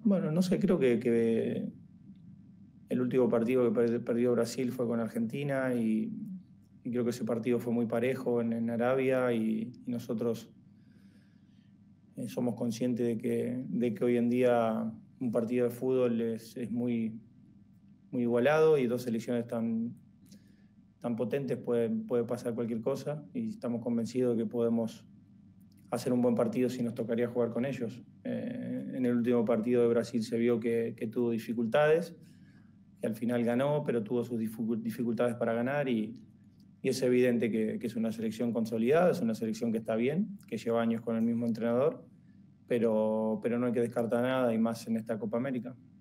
Bueno, no sé, creo que el último partido que perdió Brasil fue con Argentina y creo que ese partido fue muy parejo en Arabia y nosotros somos conscientes de que hoy en día un partido de fútbol es muy igualado y dos selecciones tan potentes puede pasar cualquier cosa y estamos convencidos de que podemos hacer un buen partido si nos tocaría jugar con ellos. En el último partido de Brasil se vio que tuvo dificultades, que al final ganó, pero tuvo sus dificultades para ganar y es evidente que es una selección consolidada, es una selección que está bien, que lleva años con el mismo entrenador, pero no hay que descartar nada y más en esta Copa América.